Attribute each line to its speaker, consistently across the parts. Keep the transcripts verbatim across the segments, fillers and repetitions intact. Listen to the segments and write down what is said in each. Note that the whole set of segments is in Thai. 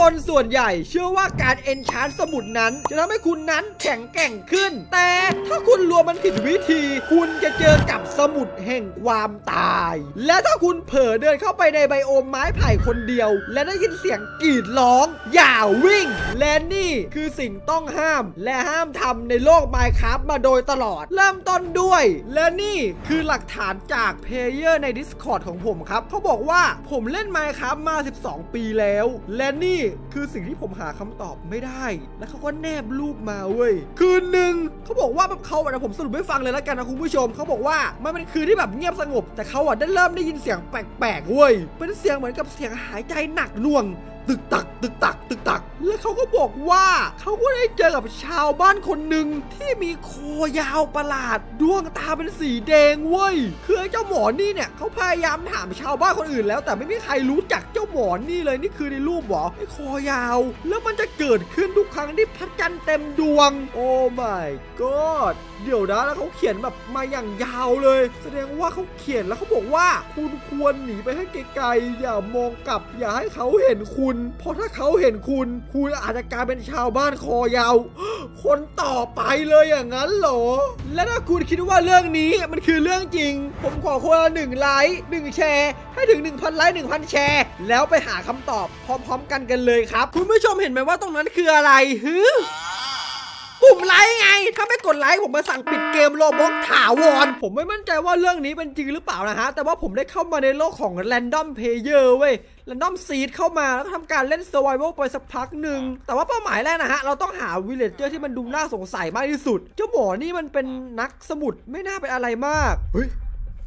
Speaker 1: คนส่วนใหญ่เชื่อว่าการเอนชานสมุดนั้นจะทำให้คุณนั้นแข็งแกร่งขึ้นแต่ถ้าคุณรวมมันผิดวิธีคุณจะเจอกับสมุดแห่งความตายและถ้าคุณเผลอเดินเข้าไปในไบโอมไม้ไผ่คนเดียวและได้ยินเสียงกรีดร้องอย่าวิ่งและนี่คือสิ่งต้องห้ามและห้ามทำในโลก Minecraft มาโดยตลอดเริ่มต้นด้วยและนี่คือหลักฐานจากเพลเยอร์ใน Discord ของผมครับเขาบอกว่าผมเล่น Minecraft มาสิบสองปีแล้วและนี่คือสิ่งที่ผมหาคำตอบไม่ได้และเขาก็แนบรูปมาเว้ยคืนหนึ่งเขาบอกว่าเขาอะผมสรุปให้ฟังเลยแล้วกันนะคุณผู้ชมเขาบอกว่ามันเป็นคืนที่แบบเงียบสงบแต่เขาอะได้เริ่มได้ยินเสียงแปลกๆเว้ยเป็นเสียงเหมือนกับเสียงหายใจหนักหน่วงตึกตักตึกตักตึกตักและเขาก็บอกว่าเขาก็ได้เจอกับชาวบ้านคนหนึ่งที่มีคอยาวประหลาดดวงตาเป็นสีแดงเว้ยคือไอ้เจ้าหมอนี่เนี่ยเขาพยายามถามชาวบ้านคนอื่นแล้วแต่ไม่มีใครรู้จักเจ้าหมอนี่เลยนี่คือในรูปหรอไอ้คอยาวแล้วมันจะเกิดขึ้นทุกครั้งที่พระจันทร์เต็มดวงโอ้ my god เดี๋ยวนะแล้วเขาเขียนแบบมาอย่างยาวเลยแสดงว่าเขาเขียนแล้วเขาบอกว่าคุณควรหนีไปให้ไกลๆอย่ามองกลับอย่าให้เขาเห็นคุณเพราะถ้าเขาเห็นคุณคุณอาจจะกลายเป็นชาวบ้านคอยาวคนต่อไปเลยอย่างนั้นเหรอและถ้าคุณคิดว่าเรื่องนี้มันคือเรื่องจริงผมขอคนละหนึ่งไลค์หนึ่งแชร์ให้ถึง หนึ่งพัน ไลค์ หนึ่งพัน แชร์แล้วไปหาคำตอบพร้อมๆกันกันเลยครับคุณผู้ชมเห็นไหมว่าตรงนั้นคืออะไรฮึปุ่มไลค์ไงถ้าไม่กดไลค์ผมมาสั่งปิดเกมโรบล็อกถาวรผมไม่มั่นใจว่าเรื่องนี้เป็นจริงหรือเปล่านะฮะแต่ว่าผมได้เข้ามาในโลกของ Random Player เว้ย Random Seed เข้ามาแล้วก็ทำการเล่น Survival ไปสักพักหนึ่งแต่ว่าเป้าหมายแรกนะฮะเราต้องหา Villager ที่มันดูน่าสงสัยมากที่สุดเจ้าหมอนี่มันเป็นนักสมุดไม่น่าเป็นอะไรมากเฮ้ย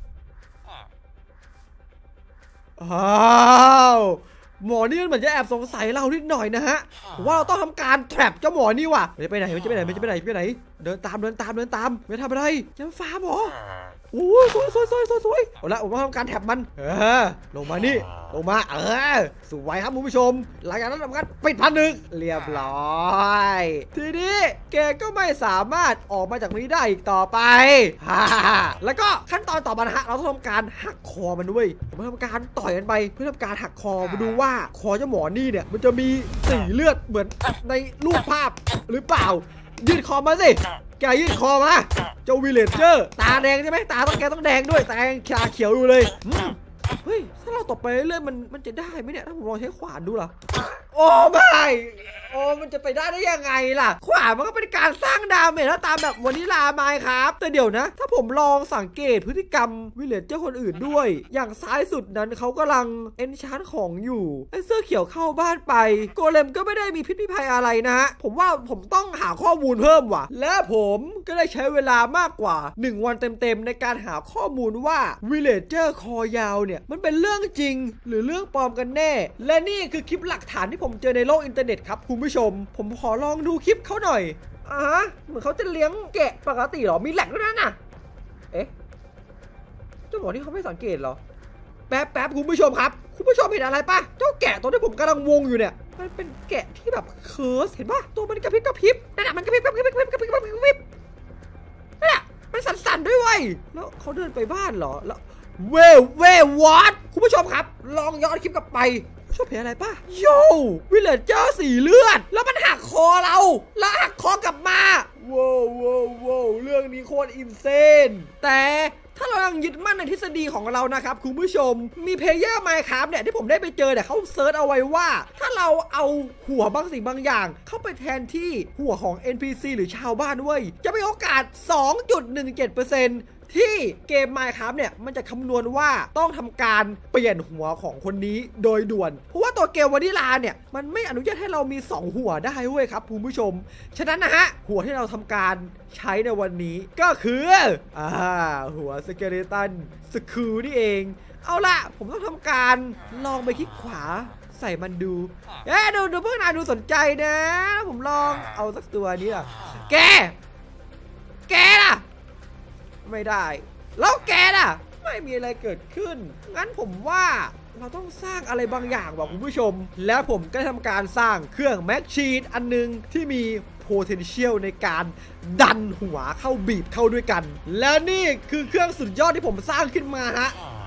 Speaker 1: อ้าวหมอนี่เหมือนจะแอบสงสัยเรานิดหน่อยนะฮะว่าเราต้องทำการแทรปเจ้าหมอนี่ว่ะมันจะไปไหนมันจะไปไหนมันจะไปไหนไปไหนเดินตามเดินตามเดินตามไม่ทำอะไรจะฟ้าหมอโอ้ยสวยสวยสวยสวยสวยเอาละผมต้องทำการแทรปมันเออลงมานี่ลงมาเออสวยครับคุณผู้ชมหลังจากนั้นทำการปิดพันหนึ่งเรียบร้อยทีนี้แกก็ไม่สามารถออกมาจากนี้ได้อีกต่อไปฮ่าแล้วก็ขั้นตอนต่อมานะฮะเราต้องทำการหักคอมันด้วยผมทำการต่อยมันไปเพื่อทำการหักคอมาดูว่าคอเจ้าหมอนี่เนี่ยมันจะมีสีเลือดเหมือนในรูปภาพหรือเปล่ายืดคอมาสิแกยืดคอมาเจ้าวิลเลจเจอร์ตาแดงใช่ไหมตาต้องแกต้องแดงด้วยตาชาเขียวดูเลยเฮ้ยถ้าเราตบไปเรื่อยๆมันมันจะได้ไหมเนี่ยถ้าผมลองใช้ขวานดูล่ะโอ้ไม่โอ้มันจะไปได้ได้ยังไงล่ะขวานมันก็เป็นการสร้างดาเมจแล้วตามแบบวานิลาไมน์ครับแต่เดี๋ยวนะถ้าผมลองสังเกตพฤติกรรมวิลเลจเจอร์คนอื่นด้วยอย่างซ้ายสุดนั้นเขากำลังเอนชานของอยู่ไอ้เสื้อเขียวเข้าบ้านไปโกเลมก็ไม่ได้มีพิษพิภัยอะไรนะฮะผมว่าผมต้องหาข้อมูลเพิ่มว่ะและผมก็ได้ใช้เวลามากกว่าหนึ่งวันเต็มๆในการหาข้อมูลว่าวิลเลจเจอร์คอยาวเนี่ยมันเป็นเรื่องจริงหรือเรื่องปลอมกันแน่และนี่คือคลิปหลักฐานที่ผมเจอในโลกอินเทอร์เน็ตครับคุณผู้ชมผมขอลองดูคลิปเขาหน่อยอ่าเหมือนเขาจะเลี้ยงแกะปกติหรอมีแหลกด้วยนะน่ะเอ๊ะเจ้าหมอที่เขาไม่สังเกตหรอแป๊บแป๊บคุณผู้ชมครับคุณผู้ชมเห็นอะไรปะเจ้าแกะตัวที่ผมกำลังวงอยู่เนี่ยมันเป็นแกะที่แบบเคิร์สเห็นปะตัวมันกระพริบกระพริบนั่นแหละมันกระพริบกระพริบกระพริบกระพริบกระพริบกระพริบนั่นแหละมันสั่นๆด้วยเว้ยแล้วเขาเดินไปบ้านเหรอแล้วเว้เว้วอตคุณผู้ชมครับลองย้อนคลิปกลับไปชอบเห็นอะไรป่ะโย่วิลเลจเจอร์สีเลือดแล้วมันหักคอเราแล้วหักคอกลับมาว้าวว้าวว้าวเรื่องนี้โคตรอินเซนแต่ถ้าเรายังยึดมั่นในทฤษฎีของเรานะครับคุณผู้ชมมีเพลเยอร์ไมน์คราฟเนี่ยที่ผมได้ไปเจอเนี่ยเขาเซิร์ชเอาไว้ว่าถ้าเราเอาหัวบางสิ่งบางอย่างเข้าไปแทนที่หัวของ เอ็น พี ซี หรือชาวบ้านเว้ยจะมีโอกาส สองจุดหนึ่งเจ็ดเปอร์เซ็นต์ที่เกม Minecraft เนี่ยมันจะคำนวณว่าต้องทำการเปลี่ยนหัวของคนนี้โดยด่วนเพราะว่าตัวเกมวานิลาเนี่ยมันไม่อนุญาตให้เรามีสองหัวได้เว้ยครับคุณผู้ชมฉะนั้นนะฮะหัวที่เราทำการใช้ในวันนี้ก็คืออ่าหัวสเกเลตันสคูนี่เองเอาล่ะผมต้องทำการลองไปคลิกขวาใส่มันดูเอ๊ะดูดูเพื่อนนายดูสนใจนะผมลองเอาสักตัวนี้ล่ะแกแกล่ะไม่ได้แล้วแกน่ะไม่มีอะไรเกิดขึ้นงั้นผมว่าเราต้องสร้างอะไรบางอย่างว่ะคุณผู้ชมแล้วผมก็ทำการสร้างเครื่องแม็กชีนอันนึงที่มี potential ในการดันหัวเข้าบีบเข้าด้วยกันและนี่คือเครื่องสุดยอดที่ผมสร้างขึ้นมาฮะ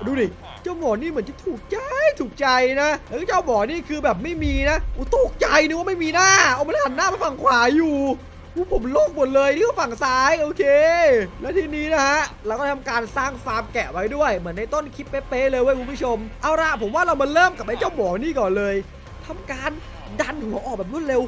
Speaker 1: ดูดิเจ้าหมอนี่เหมือนจะถูกใจถูกใจนะแล้วเจ้าหมอนี่คือแบบไม่มีนะอู้ตกใจนึกว่าไม่มีหน้าเอามันหันหน้ามาฝั่งขวาอยู่อู้ผมโลกหมดเลยนี่ก็ฝั่งซ้ายโอเคแล้วทีนี้นะฮะเราก็ทำการสร้างฟาร์มแกะไว้ด้วยเหมือนในต้นคลิปเป๊ะๆเลยเว้ยคุณผู้ชมเอาละผมว่าเรามาเริ่มกับไอ้เจ้าหมอนี่ก่อนเลยทำการดันหัวออกแบบรวดเร็ว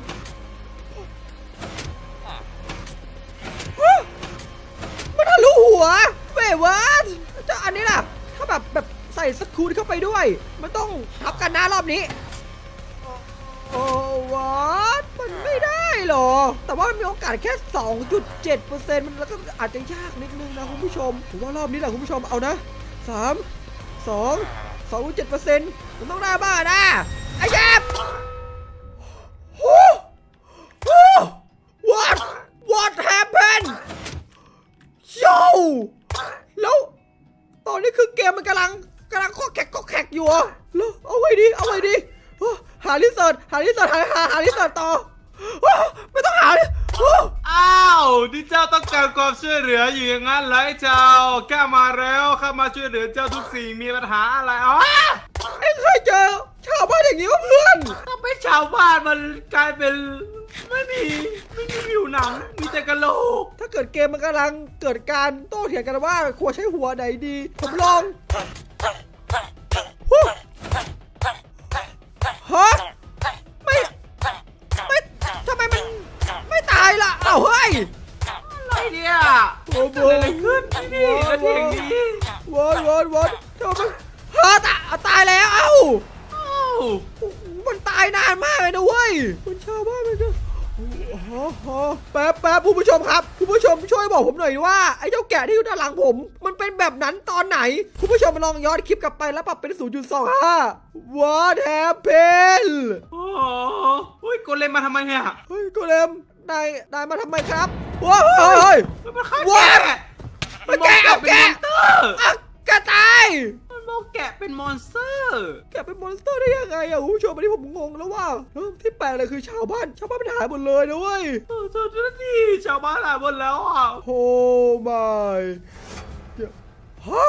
Speaker 1: มันทะลุหัวเว้ยวัดเจ้าอันนี้ล่ะถ้าแบบแบบใส่สกรูเข้าไปด้วยมันต้องทับกันหน้ารอบนี้โอ้วัดมันไม่ได้หรอแต่ว่ามันมีโอกาสแค่ สองจุดเจ็ดเปอร์เซ็นต์ มันแล้วก็อาจจะยากนิดนึงนะคุณผู้ชมผมว่ารอบนี้แหละคุณผู้ชมเอานะสาม สอง สองจุดเจ็ดเปอร์เซ็นต์ มันต้องได้บ้างนะไอ้แจ๊บโอ้โห what what happened โย่แล้วตอนนี้คือเกมมันกำลังกำลังข้อแขกข้อแขกอยู่อะแล้วเอาไว้ดีเอาไว้ดีหาลิเซิร์ชหาลิเซิร์ชหาหาหาลิเซิร์ชต่อไม่ต้องหา
Speaker 2: อ้าวที่เจ้าต้องการความช่วยเหลืออยู่อย่างนั้นเลยเจ้าข้ามาแล้วข้ามาช่วยเหลือเจ้าทุกสิ่งมีปัญหาอะไรอ๋อ
Speaker 1: ไอ้เคยเจอชาวบ้านอย่างนี้วะเพื่อน
Speaker 2: ถ้าเป็นชาวบ้านมันกลายเป็นไม่มีไม่มีผิวหนังมีแต่กระโหลก
Speaker 1: ถ้าเกิดเกมมันกำลังเกิดการโต้เถียงกันว่าควรใช้หัวไหนดีผมลองฮะไม่ไม่ทำไมมันไม่ตายล่ะเอ้าเฮ้ย
Speaker 2: อะไรเนี่ยโอ้โหอะไรขึ้นนี่นาทีนี้
Speaker 1: วนวนวนทำไมฮะตาตายแล้วเอ้ามันตายนานมากเลยนะเว้ยมันชาวบ้านมันจะแป๊บแป๊บผู้ผู้ชมครับผู้ผู้ชมช่วยบอกผมหน่อยว่าไอ้เจ้าแกะที่อยู่ด้านหลังผมมันเป็นแบบนั้นตอนไหนผู้ผู้ชมมาลองย้อนคลิปกลับไปแล้วปรับเป็น ศูนย์จุดสองห้า What happened
Speaker 2: โอ้โหโกเลมมาทำไมเนี่ย
Speaker 1: เฮ้ยโกเลมนายนายมาทำไมครับว้าวเฮ้ย
Speaker 2: มันฆ่าแกะ
Speaker 1: มันแกะเอาแกะแกะตาย
Speaker 2: แกะเป็นมอนสเตอร์
Speaker 1: แกะเป็นมอนสเตอร์ได้ยังไงอ่ะคุณผู้ชมอันนี้ผมงงแล้วว่าที่แปลกเลยคือชาวบ้านชาวบ้านมันหายหมดเลยนะเว้ย
Speaker 2: เออเจ้าหน้าที่ชาวบ้านหายหมดแล้วอ่ะ
Speaker 1: โอ้ไม่ฮะ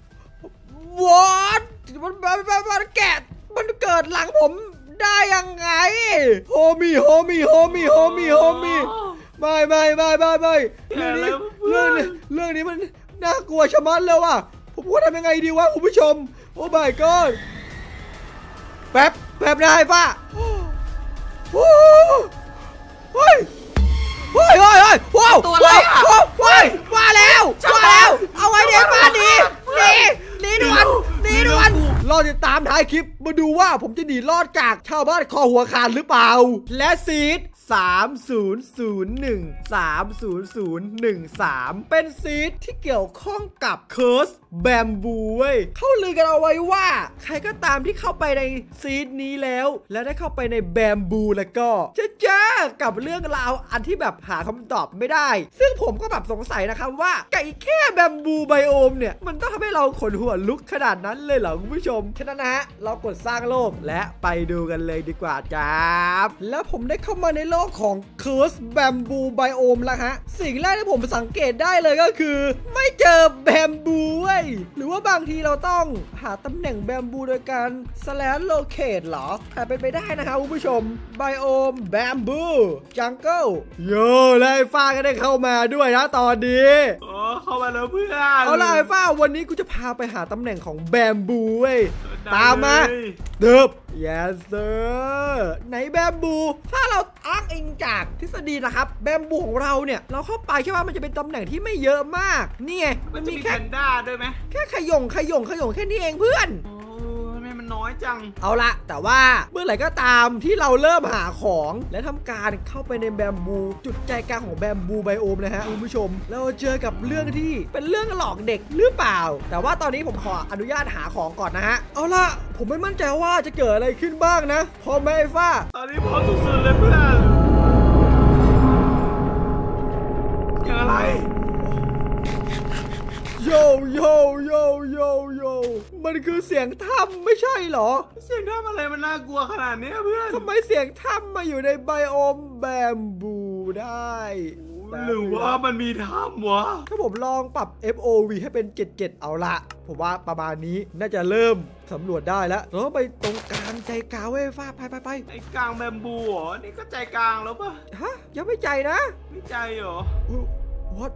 Speaker 1: what มันมันมันแกะมันเกิดหลังผมได้ยังไงโฮมี่โฮมี่โฮมี่โฮมี่โฮมี่ไม่ไม่ไม่ไม่ไม่เรื่องนี้เรื่องนี้เรื่องนี้มันน่ากลัวชะมัดเลยว่ะผมว่าทำยังไงดีวะคุณผู้ชมโอ้ my god แป๊บแป๊บนะไอ้ฟ้าโอ้เฮ้ยเฮ้ยเฮ้ยเฮ้ยว้าว
Speaker 2: ตัวอะไรอ่ะ
Speaker 1: เฮ้ยว่าแล้วว่าแล้วเอาไว้เดี๋ยวฟ้าหนีหนีหนีด่วนหนีด่วนรอติดตามท้ายคลิปมาดูว่าผมจะหนีรอดจากชาวบ้านคอหัวขาดหรือเปล่าและซีดสาม ศูนย์ ศูนย์ หนึ่ง สาม ศูนย์ ศูนย์ หนึ่ง สามเป็นซีดที่เกี่ยวข้องกับเคิร์สแบมบูเว้ยเขาลือกันเอาไว้ว่าใครก็ตามที่เข้าไปในซีดนี้แล้วและได้เข้าไปในแบมบูแล้วก็จะเจอกับเรื่องราวอันที่แบบหาคำตอบไม่ได้ซึ่งผมก็แบบสงสัยนะครับว่าไก่แค่แบมบูไบโอมเนี่ยมันต้องทำให้เราขนหัวลุกขนาดนั้นเลยเหรอคุณผู้ชมฉะนั้นนะฮะเรากดสร้างโลกและไปดูกันเลยดีกว่าจ้าแล้วผมได้เข้ามาในโลกของเคิร์สแบมบูไบโอมแล้วฮะสิ่งแรกที่ผมสังเกตได้เลยก็คือไม่เจอแบมบูเว้ยหรือว่าบางทีเราต้องหาตำแหน่งแบมบูโดยการ slash locate หรอแต่เป็นไปได้นะครับคุณผู้ชมไบโอมแบมบูจังเกิลโย่ไล่ฟ้าก็ได้เข้ามาด้วยนะตอนนี้
Speaker 2: โอ้เข้ามาแล้วเพื่อน
Speaker 1: เอาล่ะไอ้ฟ้าวันนี้กูจะพาไปหาตำแหน่งของแบมบูเว้ยตามมาเดิบ yes sir ไหนแบมบูถ้าเราอ้างอิงจากทฤษฎีนะครับแบมบูของเราเนี่ยเราเข้าไปใช่ไหมมันจะเป็นตำแหน่งที่ไม่เยอะมากนี่ไง
Speaker 2: มันมีแค่ด้าด้วยไหม
Speaker 1: แค่ขยงขยงขยงแค่นี้เองเพื่อน
Speaker 2: น้อยจัง
Speaker 1: เอาละแต่ว่าเมื่อไหร่ก็ตามที่เราเริ่มหาของและทำการเข้าไปในแบมบูจุดใจกลางของแบมบูไบโอมนะฮะคุณผู้ชมแล้วเจอกับเรื่องที่เป็นเรื่องหลอกเด็กหรือเปล่าแต่ว่าตอนนี้ผมขออนุญาตหาของก่อนนะฮะเอาละผมไม่มั่นใจว่าจะเกิดอะไรขึ้นบ้างนะพร้อมไหมไอ้ฟ้า
Speaker 2: ตอนนี้พร้อมสุดๆเลยเพื่อนเกิดอะไร
Speaker 1: โยโยโยโยโยมันคือเสียงถ้ำไม่ใช่หรอ
Speaker 2: เสียงถ้ำอะไรมันน่ากลัวขนาดนี้เพื่อน
Speaker 1: ทำไมเสียงถ้ำมาอยู่ในไบโอมแบมบูได้
Speaker 2: หรือว่ามันมีถ้ำวะ
Speaker 1: ถ้าผมลองปรับ เอฟ โอ วี ให้เป็นเจ็ดเจ็ดเอาละผมว่าประมาณนี้น่าจะเริ่มสำรวจได้แล้วเราต้องไปตรงกลางใจกลางเว้ยฟ้าไปไปไป
Speaker 2: ไอ้กลางแบมบูเหรอนี่ก็ใจกลางแล้วปะ
Speaker 1: ฮะยังไม่ใจนะ
Speaker 2: ไม่ใจเหรอ
Speaker 1: what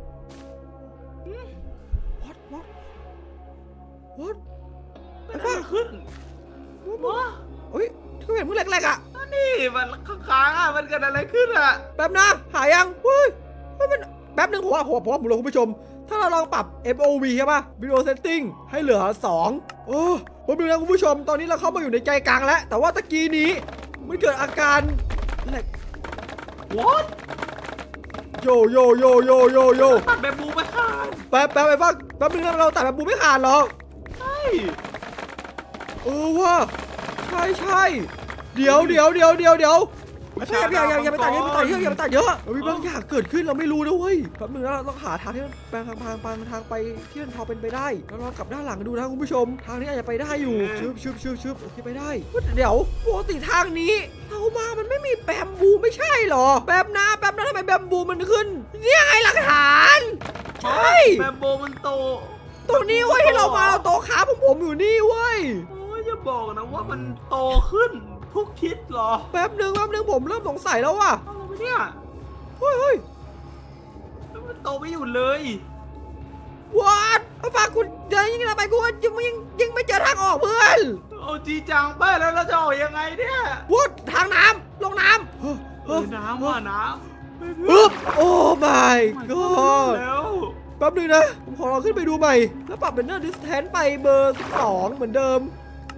Speaker 1: what what what
Speaker 2: อะไรขึ้นวะ
Speaker 1: เฮ้ยที่เห็นมึงแหลกๆอ่ะ
Speaker 2: นี่มันค้างๆอ่ะมันเกิดอะไรขึ้นอ่ะ
Speaker 1: แป๊บนะหายยังเฮ้ยมันแป๊บนึงผมว่าผมผมผมลองคุณผู้ชมถ้าเราลองปรับ เอฟ โอ วี ใช่ป่ะ Video Setting ให้เหลือสองโอ้ผมดูนะคุณผู้ชมตอนนี้เราเข้ามาอยู่ในใจกลางแล้วแต่ว่าตะกี้นี้มันเกิดอาการแหลก
Speaker 2: what
Speaker 1: โยโยโยโยโยโย
Speaker 2: ตัดแบบบูไม่ขาด
Speaker 1: แป๊บแป๊บไปบ้างแป๊บนึงนะเราตัดแบบบูไม่ขาดหรอ
Speaker 2: ใช่
Speaker 1: เออว่าใช่ใช่เดี๋ยวเดี๋ยวเดี๋ยวเดี๋ยวเดี๋ยวอย่าอย่าอย่าอย่าไปตัดเยอะอย่าไปตัดเยอะอย่าไปตัดเยอะมีบางอย่างเกิดขึ้นเราไม่รู้นะเว้ยแป๊บนึงนะเราต้องหาทางที่แปลงทางทางทางไปที่มันพอเป็นไปได้เราลองกลับด้านหลังดูนะคุณผู้ชมทางนี้อาจจะไปได้อยู่ชึบชึบชึบชึบโอเคไปได้เดี๋ยวปกติทางนี้เอามามันไม่มีแบมบูไม่ใช่หรอแป๊บนะแป๊บนะทำไมแบมบูมันขึ้นนี่ไงหลักฐานใช่
Speaker 2: แบมบูมันโต
Speaker 1: ตรงนี้เว้ยที่เรามาโตขาผมผมอยู่นี่เว้ย
Speaker 2: โอ้ยอย่าบอกนะว่ามันโตขึ้นทุกทิศหรอ
Speaker 1: แป๊บนึงแป๊บนึงผมเริ่มสงสัยแล้วว่ะ
Speaker 2: อะไรเนี่ย
Speaker 1: เฮ้ยเฮ้ย
Speaker 2: มันโตไม่หยุดเลย
Speaker 1: what เอาฝากคุณเดินยิ่งไปกูยังยังยังไม่เจอทางออกเพื่อน
Speaker 2: โอ้จีจังไปแล้วเราจะออกยังไงเนี่ย
Speaker 1: what ทางน้ำลงน้
Speaker 2: ำเออน้ำว่ะน้ำ
Speaker 1: ปึ๊บโอ้ my god แป๊บนึงนะผมขอลองขึ้นไปดูใหม่แล้วปรับเป็นเนอร์ดิสแทนไปเบอร์สองเหมือนเดิม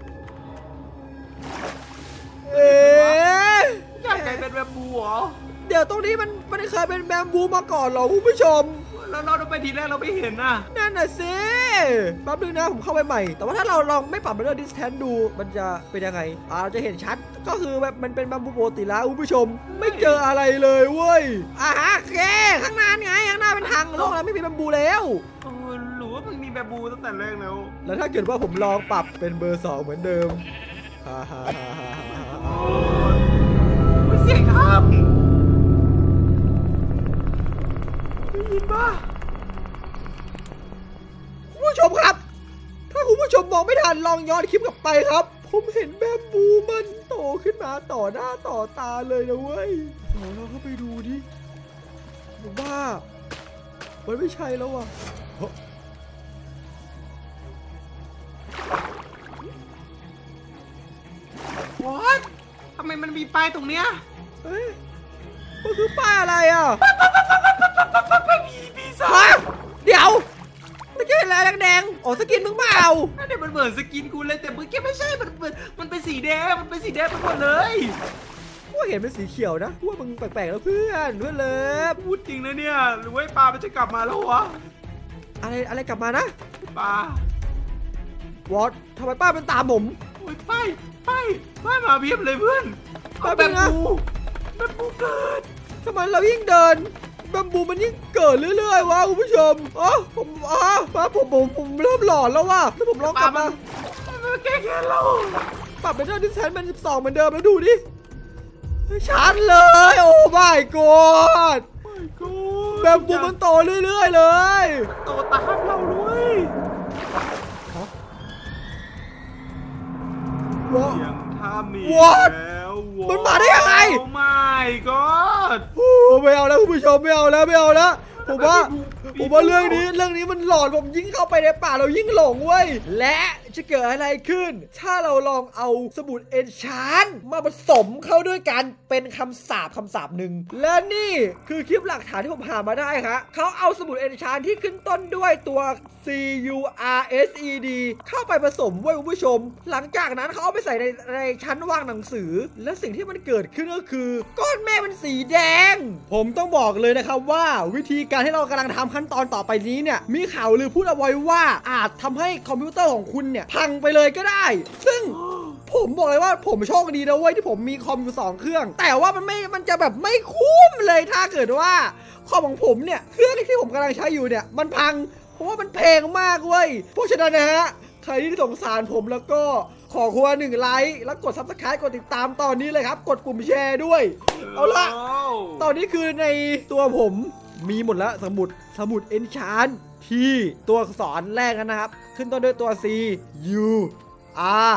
Speaker 1: เอ๊ะ
Speaker 2: อยากใจเป็นแบมบูเหรอ
Speaker 1: เดี๋ยวตรงนี้มันมันเคยเป็นแบมบูมาก่อนเหรอคุณผู้ชม
Speaker 2: แล้วเราไปทีแรกเราไม่เห็นนะ
Speaker 1: นั่นน่ะสิแป๊บนึงนะผมเข้าไปใหม่แต่ว่าถ้าเราลองไม่ปรับเรื่องดิสแทนดูมันจะเป็นยังไงอ่าจะเห็นชัดก็คือแบบมันเป็นแบมบูปกติแล้วคุณผู้ชมไม่เจออะไรเลยเว้ยอ่าโอเคข้างหน้าไงข้างหน้าเป็นทางโล่งแล้วไม่มีแบมบูแล้ว
Speaker 2: เออหรือว่ามันมีแบมบูตั้งแต่แรกแล้ว
Speaker 1: แล้วถ้าเกิดว่าผมลองปรับเป็นเบอร์สองเหมือนเดิมฮ่าฮ่าฮ่าฮ่า
Speaker 2: เสียงทำได้ยินปะ
Speaker 1: คุณผู้ชมครับถ้าคุณผู้ชมมองไม่ทันลองย้อนคลิปกลับไปครับผมเห็นแบมบูมันโตขึ้นมาต่อหน้าต่อตาเลยนะเว้ยโอ้เราเข้าไปดูดิผมว่ามันไม่ใช่แล้วว่ะ
Speaker 2: วัดทำไมมันมีป้ายตรงเนี้ย
Speaker 1: เฮ้ยมันคือป้ายอะไรอ่ะ
Speaker 2: มีปีศาจ
Speaker 1: เดี๋ยวไม่ใช่อะไรแดงๆอ๋อสกินมึงเปล่า
Speaker 2: นั่นเดี๋ยวมันเหมือนสกินกูเลยแต่มึงแกไม่ใช่มันมันเป็นสีแดงมันเป็นสีแดงไปหมดเลย
Speaker 1: ว่าเห็นเป็นสีเขียวนะว่ามึงแปลกๆแล้วเพื่อนเพื่อนเลิฟ
Speaker 2: พูดจริงนะเนี่ยหรือว่าปลามันจะกลับมาแล้ววะ
Speaker 1: อะไรอะไรกลับมานะ
Speaker 2: ปล
Speaker 1: าวอททำไมป้าเป็นตามผม
Speaker 2: โอ้ยป้ายป้ายป้ายมาเพียบเลยเพื่อน
Speaker 1: แบมบู
Speaker 2: แบมบูเกิด
Speaker 1: ทำไมเรายิ่งเดินแบมบูมันยิ่งเกิดเรื่อยๆวะคุณผู้ชมอ๋อผมอ๋อมาผมผมผมเริ่มหลอนแล้วว่ะแล้วผมลองกลับมา
Speaker 2: แก้แค้นเรา
Speaker 1: ปรับเป็นเท่าดิสแทนเป็นสิบสองเหมือนเดิมแล้วดูดิชัดเลยโอ้ my god แบมบูมันโตเรื่อยๆเลย
Speaker 2: โตตามเราด้วย
Speaker 1: ยัง
Speaker 2: ถ้ามีแล้ว
Speaker 1: มันมาได้ยังไง
Speaker 2: โอ้ my god
Speaker 1: โอ้ไม่เอาแล้วคุณผู้ชมไม่เอาแล้วไม่เอาแล้วผมว่าผมว่าเรื่องนี้เรื่องนี้มันหลอนผมยิ่งเข้าไปในป่าเรายิ่งหลงเว้ยและจะเกิดอะไรขึ้นถ้าเราลองเอาสมุดเอนชานมาผสมเข้าด้วยกันเป็นคำสาปคำสาปหนึ่งและนี่คือคลิปหลักฐานที่ผมหามาได้ครับเขาเอาสมุดเอนชานที่ขึ้นต้นด้วยตัว C U R S E D เข้าไปผสมไว้คุณผู้ชมหลังจากนั้นเขาเอาไปใส่ในในชั้นวางหนังสือและสิ่งที่มันเกิดขึ้นก็คือก้อนเมฆเป็นสีแดงผมต้องบอกเลยนะครับว่าวิธีการที่เรากำลังทำขั้นตอนต่อไปนี้เนี่ยมีข่าวลือพูดเอาไว้ว่าอาจทำให้คอมพิวเตอร์ของคุณเนี่ยพังไปเลยก็ได้ซึ่งผมบอกเลยว่าผมโชคดีนะเว้ยที่ผมมีคอมอยู่สองเครื่องแต่ว่ามันไม่มันจะแบบไม่คุ้มเลยถ้าเกิดว่าคอมของผมเนี่ยเครื่องที่ผมกำลังใช้อยู่เนี่ยมันพังเพราะว่ามันแพงมากเว้ยเพราะฉะนั้นนะฮะใครที่สงสารผมแล้วก็ขอควรหนึ่งไลค์แล้วกด ซับสไครบ์ กดติดตามตอนนี้เลยครับกดปุ่มแชร์ด้วยเอาละตอนนี้คือในตัวผมมีหมดแล้วสมุดสมุดเอนชานที่ตัวอักษรแรกนะครับขึ้นต้นด้วยตัว C U R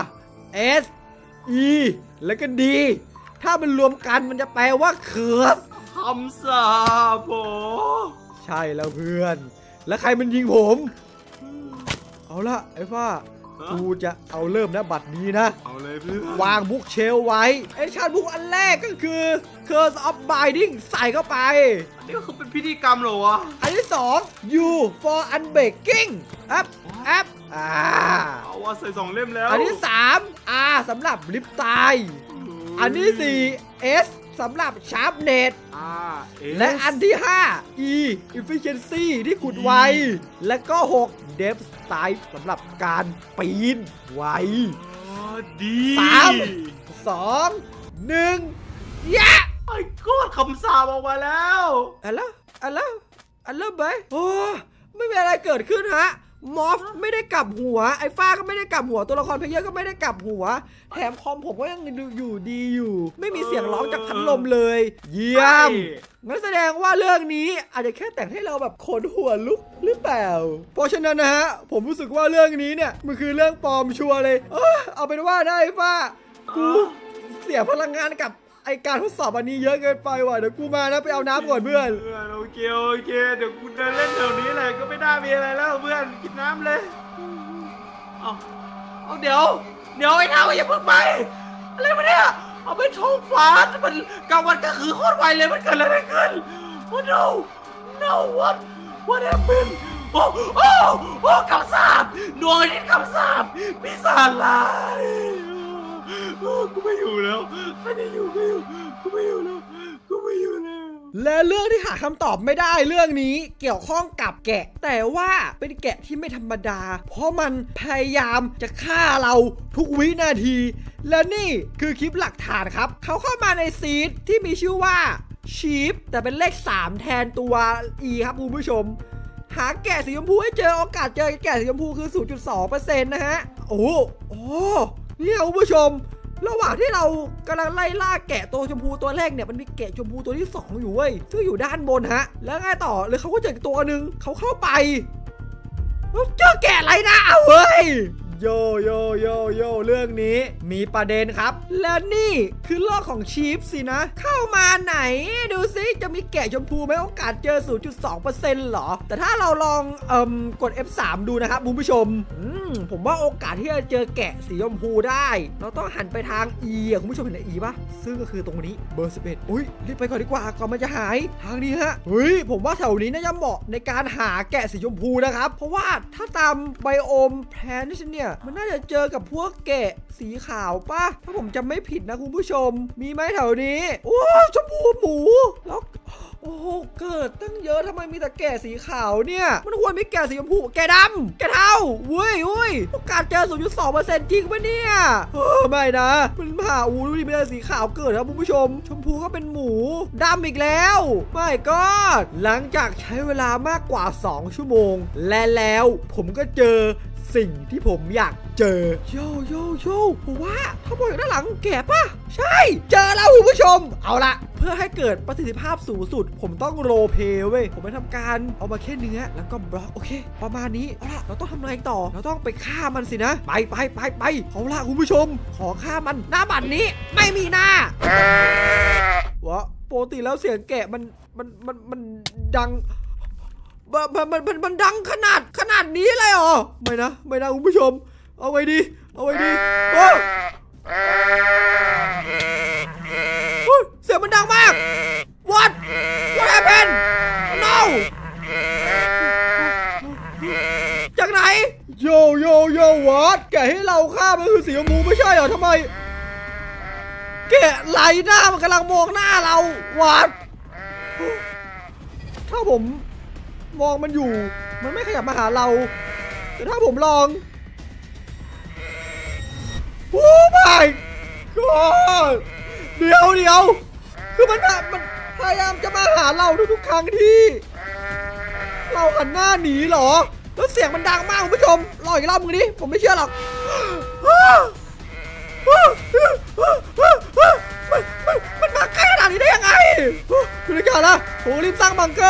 Speaker 1: S E แล้วก็ D ถ้ามันรวมกันมันจะแปลว่าเขือ
Speaker 2: คำสาปโผ
Speaker 1: ใช่แล้วเพื่อนแล้วใครมันยิงผม เอาละไอ้ฟ้ากูจะเอาเริ่มนะบัตรนี้นะ
Speaker 2: เอาเลยเพื่อน
Speaker 1: วางบุ๊กเชลไว้เอนชานบุ๊กอันแรกก็คือ Curse of Binding ใส่เข้าไป
Speaker 2: นี่ก็คือเป็นพิธีกรรมเหรอวะ
Speaker 1: อันที่สอง U for Unbreaking อัพอัพอ่า
Speaker 2: เอาว่าใส่สองเล่มแล้ว
Speaker 1: อันที่สาม R สำหรับลิฟตายอันที่สี่ S สำหรับ Sharpness
Speaker 2: อ่า
Speaker 1: และอันที่ห้า E Efficiency ที่ขุดไวและก็หก Depth Style สำหรับการปีนไว
Speaker 2: อ๋อดี
Speaker 1: สาม สองหนึ่งยะ
Speaker 2: ไอ้โคตรคำสาปออกมาแล้ว
Speaker 1: อะไรอะไรอะไรไปโอ้ไม่มีอะไรเกิดขึ้นฮะมอฟไม่ได้กลับหัวไอ้ฟ้าก็ไม่ได้กลับหัวตัวละครเพลเยอร์ก็ไม่ได้กลับหัวแถมคอมผมก็ยังอยู่ดีอยู่ไม่มีเสียงร้องจากพัดลมเลยเยี่ยมงั้นแสดงว่าเรื่องนี้อาจจะแค่แต่งให้เราแบบขนหัวลุกหรือเปล่าเพราะฉะนั้นนะฮะผมรู้สึกว่าเรื่องนี้เนี่ยมันคือเรื่องปลอมชัวร์เลยเออเอาเป็นว่าได้ฟ้ากูเสียพลังงานกับไอการทดสอบอันนี้เยอะเกินไปว่ะเดี๋ยวกูมานะไปเอาน้ำก่อนเพื่อน
Speaker 2: เพื่อนโอเคโอเคเดี๋ยวกูเดินเล่นแถวนี้แหละก็ไม่น่ามีอะไรแล้วเพื่อนกินน้ำเลยเอาเอาเดี๋ยวเดี๋ยวไอ้เท้าอย่าเพิ่งไปอะไรมาเนี่ยเอาไปท้องฟ้ามันกลางวันก็คือโคตรไวเลยมันเกิดอะไรขึ้น Oh no no what what happened โอ้โอ้โอ้คำสาปดวงอาทิตย์คำสาปปีศาจร้ายโอ้กูไม่อยู่แล้วไม่ได้อยู่ไม่อยู่กูไม่อยู่แล้วกูไม่อยู่แล้ว
Speaker 1: และเรื่องที่หาคำตอบไม่ได้เรื่องนี้เกี่ยวข้องกับแกะแต่ว่าเป็นแกะที่ไม่ธรรมดาเพราะมันพยายามจะฆ่าเราทุกวินาทีและนี่คือคลิปหลักฐานครับเขาเข้ามาในซีดที่มีชื่อว่าชีฟแต่เป็นเลขสามแทนตัว E ครับคุณผู้ชมหาแกะสีชมพูให้เจอโอกาสเจอแกะสีชมพูคือ ศูนย์จุดสองเปอร์เซ็นต์ นะฮะโอ้โอ้เนี่ยคุณผู้ชมระหว่างที่เรากำลังไล่ล่าแกะตัวชมพูตัวแรกเนี่ยมันมีแกะชมพูตัวที่สองอยู่เว้ยซึ่งอยู่ด้านบนฮะแล้วไงต่อเลยเขาก็เจอตัวหนึ่งเขาเข้าไปแล้วเจอแกะไรนะเอาเว้ยโยโยโยโยเรื่องนี้มีประเด็นครับและนี่คือโลกของชีฟสินะเข้ามาไหนดูซิจะมีแกะชมพูไหมโอกาสเจอ ศูนย์จุดสองเปอร์เซ็นต์ หรอแต่ถ้าเราลองเอ่มกด เอฟ สาม ดูนะครับคุณผู้ชมอืมผมว่าโอกาสที่จะเจอแกะสีชมพูได้เราต้องหันไปทาง E อ่ะคุณผู้ชมเห็น E ป่ะซึ่งก็คือตรงนี้เบอร์สิบเอ็ดอุ้ยรีบไปก่อนดีกว่าก่อนมันจะหายทางนี้ฮะเฮ้ยผมว่าแถวนี้น่าจะเหมาะในการหาแกะสีชมพูนะครับเพราะว่าถ้าตามไบโอมแพลนเนี่ยมันน่าจะเจอกับพวกแกะสีขาวป่ะถ้าผมจำไม่ผิดนะคุณผู้ชมมีไหมแถวนี้โอ้ชมพูหมูแล้วโอ้เกิดตั้งเยอะทำไมมีแต่แกะสีขาวเนี่ยมันควรมีแกะสีชมพูแกะดำแกะเทาเว้ยเว้ยโอกาสเจอ ศูนย์จุดสองเปอร์เซ็นต์ จริงปะเนี่ยเออไม่นะมันผ่าอู้ดูดิมีแต่สีขาวเกิดครับคุณผู้ชมชมพูก็เป็นหมูดำอีกแล้วไม่ก็หลังจากใช้เวลามากกว่าสองชั่วโมงและแล้วผมก็เจอสิ่งที่ผมอยากเจอโยโยโยผมว่าถ้ามองอยู่ด้านหลังแกะป่ะใช่เจอแล้วคุณผู้ชมเอาละเพื่อให้เกิดประสิทธิภาพสูงสุดผมต้องโรลเพลย์เว้ยผมไปทำการเอามาแค่เนื้อแล้วก็บล็อกโอเคประมาณนี้เอาละเราต้องทำอะไรต่อเราต้องไปฆ่ามันสินะไปไปไปไปเอาละคุณผู้ชมขอฆ่ามันหน้าบัตรนี้ไม่มีหน้าวะปกติแล้วเสียงแกะมันมันมันมันดังมันมันมันมันดังขนาดขนาดนี้เลยเหรอไม่นะไม่นะคุณผู้ชมเอาไว้ดีเอาไว้ดีโอ้เสียงมันดังมาก what what happened no จากไหนโยโยโย what แกะให้เราฆ่ามันคือสีชมพูไม่ใช่เหรอทำไมแกะไหลหน้ามันกำลังมองหน้าเรา what ถ้าผมมองมันอยู่มันไม่ขยับมาหาเราแต่ถ้าผมลองโอ้ my god เดี๋ยวเดี๋ยวคือมันมันพยายามจะมาหาเราทุกๆครั้งที่เราหันหน้าหนีเหรอแล้วเสียงมันดังมากคุณผู้ชมรออีกรอบมึงดิผมไม่เชื่อหรอกมันมันมาใกล้ขนาดนี้ได้ยังไงคุณนิกาละผมรีบสร้างบังเกอร์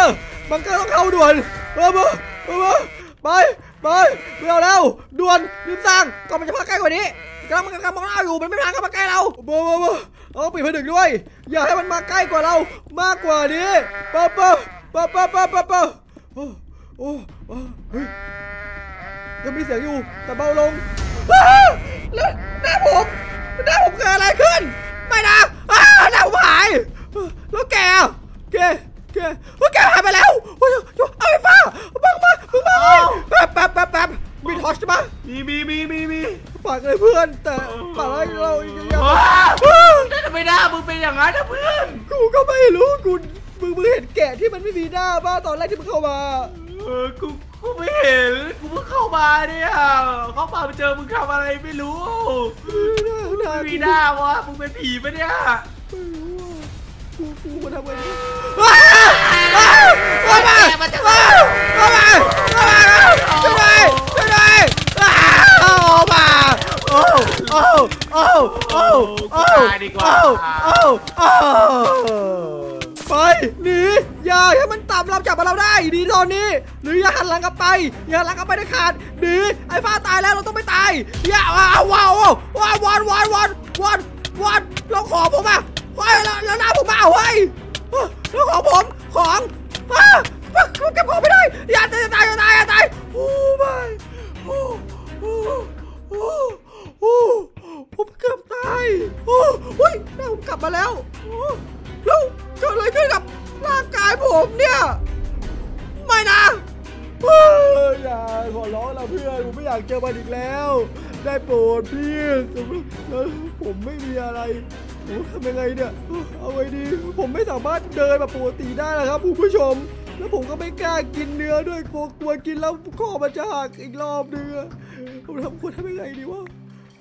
Speaker 1: บังเกอร์ต้องเข้าด่วนเออมาเออมาไปไปไม่เอาแล้วด่วนรีบสร้างก่อนมันจะมาใกล้กว่านี้กำลังมันกำลังมองเราอยู่มันไม่ทางเข้ามาใกล้เราบ้าบ้าบ้าเอาปิดผนึกด้วยอย่าให้มันมาใกล้กว่าเรามากกว่านี้ป้าป้าป้าป้าป้าป้าป้าโอ้โอ้เฮ้ยยังมีเสียงอยู่แต่เบาลงแล้วหน้าผมหน้าผมเกิดอะไรขึ้นไม่นะหน้าผมหายแล้วแกแกแกแกหายไปแล้วเอาไฟฟ้าบังมาบังมาแป๊บแป๊บแป๊บแป๊บมีทอร์ชไหม
Speaker 2: มีมีมีมีมี
Speaker 1: ปากเลยเพื่อนแต่ปากอะไรเรายังยัง
Speaker 2: ทำไมหน้ามึงเป็นอย่างนั้นนะเพื่อน
Speaker 1: กูก็ไม่รู้กูมึงมึงเห็นแกะที่มันไม่มีหน้าบ้าตอนแรกที่มึงเข้ามา
Speaker 2: เออกูกูไม่เห็นกูเพิ่งเข้ามาเนี่ยเข้ามาไปเจอมึงทำอะไรไม่รู้ไม่มีหน้าวะมึงเป็นผีปะเนี่ย
Speaker 1: ไม่รู้อ่ะกูกูมาทำไงดีว้าวว้าวว้าวว้าวว้าวว้าวว้าวช่วยด้วยช่วยด้วยโอ้มาโอ้โอ้โอ้โอ้โอ้
Speaker 2: ดีกว่า
Speaker 1: โอ้โอ้ไปหนีอย่าให้มันตามเราจับเราได้ดีตอนนี้หรืออย่าหันหลังกลับไปอย่าหันหลังกลับไปได้ขาดหนีไอ้ฟ้าตายแล้วเราต้องไม่ตายอย่าว้าวว้าวว้าววันวันวันวันวันเราขอผมอ่ะเฮ้ยแล้วแล้วหน้าผมมาเฮ้ยแล้วของผมของเก็บของไม่ได้อย่าตายอย่าตายอย่าตายอย่าตายโอ้ไม่โอ้โอ้โอ้โอ้ผมเกือบตายโอ้เฮ้ยหน้าผมกลับมาแล้วแล้วเกิดอะไรขึ้นกับร่างกายผมเนี่ยไม่นะอย่าขอร้องละเพื่อนผมไม่อยากเจอมันอีกแล้วได้โปรดพี่ผมไม่มีอะไรผมทำยังไงเนี่ยเอาไว้ดีผมไม่สามารถเดินแบบปกติได้แล้วครับคุณผู้ชมแล้วผมก็ไม่กล้ากินเนื้อด้วยกลัวกลัวกินแล้วข้อมันจะหักอีกรอบนึงผมทำควรทำยังไงดีวะ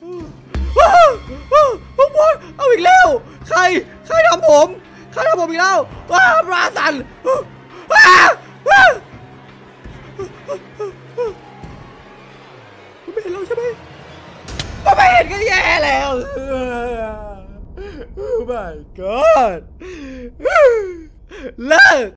Speaker 1: พวกผมเอาอีกแล้วใครใครทำผมใครทำผมอีกแล้วว้าบราสันว้าว้าคุณไม่เห็นเราใช่ไหมก็ไม่เห็นก็แย่แล้ว Oh my god เลิก